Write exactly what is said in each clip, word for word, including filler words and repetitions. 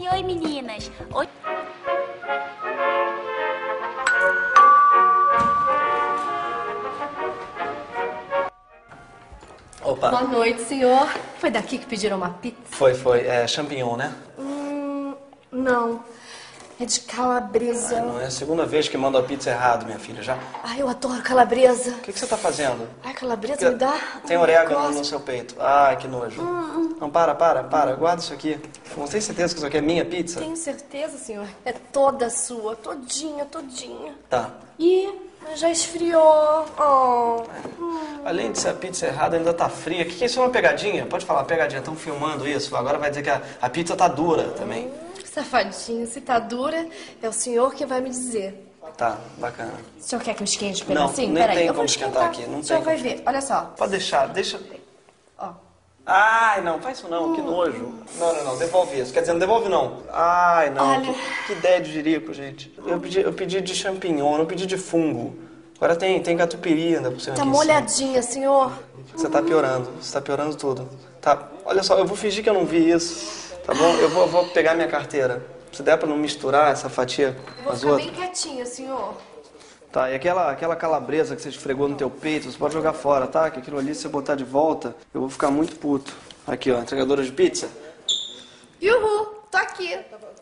oi, oi, meninas. Oi. Opa. Boa noite, senhor. Foi daqui que pediram uma pizza? Foi, foi. É champignon, né? Hum, não. É de calabresa. Ai, não é a segunda vez que manda a pizza errado, minha filha, já. Ai, eu adoro calabresa. O que, que você tá fazendo? Ai, calabresa me dá... Tem um orégano negócio. no seu peito. Ai, que nojo. Hum, hum. Não, para, para, para. Guarda isso aqui. Não tem certeza que isso aqui é minha pizza? Tenho certeza, senhor. É toda sua. Todinha, todinha. Tá. Ih, mas já esfriou. Oh. Hum. Além de ser a pizza errada, ainda tá fria. O que, que é isso? É uma pegadinha? Pode falar, pegadinha. Estão filmando isso. Agora vai dizer que a, a pizza tá dura também. Hum, safadinho. Se tá dura, é o senhor que vai me dizer. Tá, bacana. O senhor quer que eu esquente um Não, pedacinho? nem Peraí, tem eu vou como esquentar esquentar aqui, não O senhor tem vai como ver. Olha só. Pode deixar, deixa... Ó. Ai, não, faz isso não, que nojo. Não, não, não, devolve isso. Quer dizer, não devolve não. Ai, não, Olha. que, que ideia de jirico, gente. Eu pedi, eu pedi de champignon, não pedi de fungo. Agora tem, tem catupiry ainda por cima. Tá aqui em cima. molhadinha, senhor. Você tá piorando, você tá piorando tudo. Tá, olha só, eu vou fingir que eu não vi isso, tá bom? Eu vou, eu vou pegar minha carteira. Se der pra não misturar essa fatia Eu com vou as ficar outras. bem quietinha, senhor. Tá, e aquela, aquela calabresa que você esfregou no teu peito, você pode jogar fora, tá? Que aquilo ali, se você botar de volta, eu vou ficar muito puto. Aqui, ó, entregadora de pizza. Uhul, tô aqui.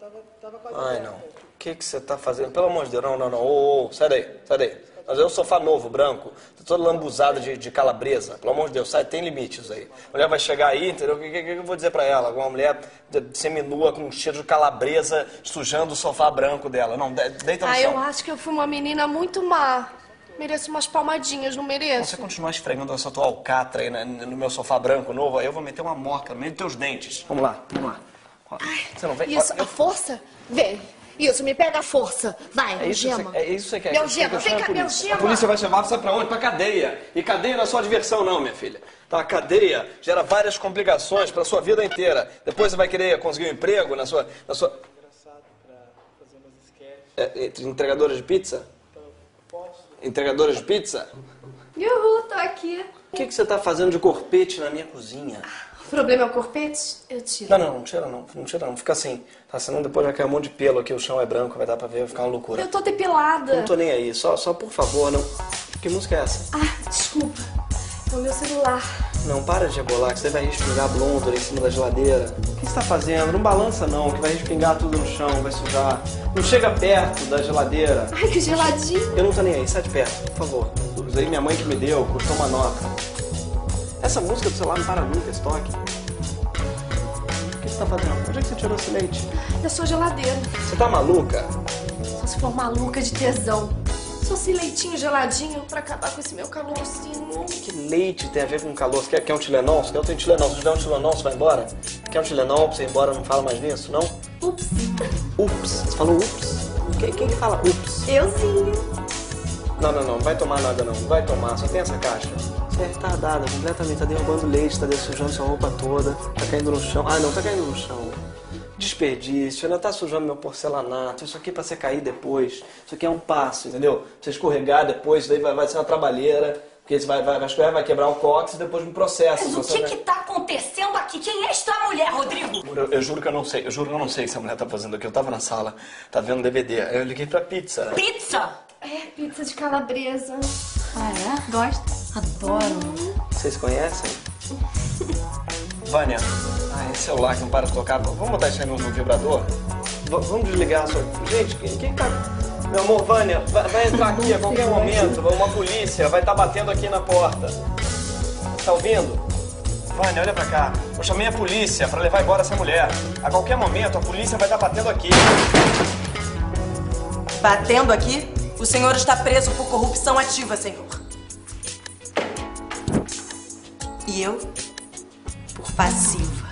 Ai, não. O que que você tá fazendo? Pelo amor de Deus, não, não, não. Ô, ô, ô, sai daí, sai daí. Mas é um sofá novo, branco, tá todo lambuzado de, de calabresa. Pelo amor de Deus, sai, tem limites aí. A mulher vai chegar aí, entendeu? O que, que, que eu vou dizer pra ela? Uma mulher seminua com um cheiro de calabresa sujando o sofá branco dela. Não, de, deita no Ah, chão. eu acho que eu fui uma menina muito má. Mereço umas palmadinhas, não Se mereço? você continuar esfregando essa tua alcatra aí né, no meu sofá branco novo, aí eu vou meter uma morca no meio dos teus dentes. Vamos lá, vamos lá. Ó, você não vem? Isso, Ó, a força? Vem. Isso, me pega a força. Vai, É isso, que algema. você, é isso que você quer. Me que você algema, chame vem cá, a me polícia. algema. A polícia vai chamar você pra onde? Pra cadeia. E cadeia não é só diversão não, minha filha. Tá, a cadeia gera várias complicações pra sua vida inteira. Depois você vai querer conseguir um emprego na sua... Na sua... É, entregadora de pizza? Entregadora de pizza? Uhul, tô aqui. O que, que você tá fazendo de corpete na minha cozinha? O problema é o corpete? Eu tiro. Não, não, não tira não, não tira não. Fica assim, tá? Senão depois vai cair um monte de pelo aqui, o chão é branco, vai dar pra ver, vai ficar uma loucura. Eu tô depilada. Não tô nem aí, só, só por favor, não... Que música é essa? Ah, desculpa. É o meu celular. Não, para de rebolar, que você vai respingar blonde em cima da geladeira. O que você tá fazendo? Não balança não, que vai respingar tudo no chão, vai sujar. Não chega perto da geladeira. Ai, que geladinho. Eu não tô nem aí, sai de perto, por favor. Isso aí minha mãe que me deu, custou uma nota. Essa música do celular não para nunca, esse toque. O que você tá fazendo? Onde é que você tirou esse leite? Eu sou geladeira. Você tá maluca? Só se for maluca de tesão. Só se leitinho geladinho pra acabar com esse meu calorzinho. Que leite tem a ver com calor? Você quer, quer um Tilenol? Você quer um Tilenol? Se tiver um Tilenol, você vai embora? Quer um Tilenol pra você ir embora? Não fala mais nisso, não? Ups. Ups. Você falou ups? Quem, quem que fala ups? Euzinho. Não, não, não. Não vai tomar nada, não. Não vai tomar. Só tem essa caixa. Você é retardada completamente. Tá derrubando leite, tá sujando sua roupa toda. Tá caindo no chão. Ah, não. Tá caindo no chão. Desperdício. Ainda tá sujando meu porcelanato. Isso aqui é pra você cair depois. Isso aqui é um passo, entendeu? Pra você escorregar depois. Isso daí vai, vai ser uma trabalheira. Porque você vai, vai, vai escorregar, vai quebrar o cóccix e depois um processo. Mas o Você que vai... que tá acontecendo aqui? Quem é esta mulher, Rodrigo? Eu, eu juro que eu não sei. Eu juro que eu não sei o que essa mulher tá fazendo aqui. Eu tava na sala, tava vendo D V D. Aí eu liguei pra pizza. Pizza? É, pizza de calabresa. Ah, é? Gosta? Adoro. Vocês conhecem? Vânia, ah, esse celular que não para de tocar. Vamos botar isso aí no, no vibrador? V vamos desligar a sua... Gente, quem, quem tá... Meu amor, Vânia, vai, vai entrar aqui a qualquer momento. Uma polícia vai estar batendo aqui na porta. Tá ouvindo? Vânia, olha pra cá. Eu chamei a polícia pra levar embora essa mulher. A qualquer momento a polícia vai estar batendo aqui. Batendo aqui? O senhor está preso por corrupção ativa, senhor. E eu? Por passivo.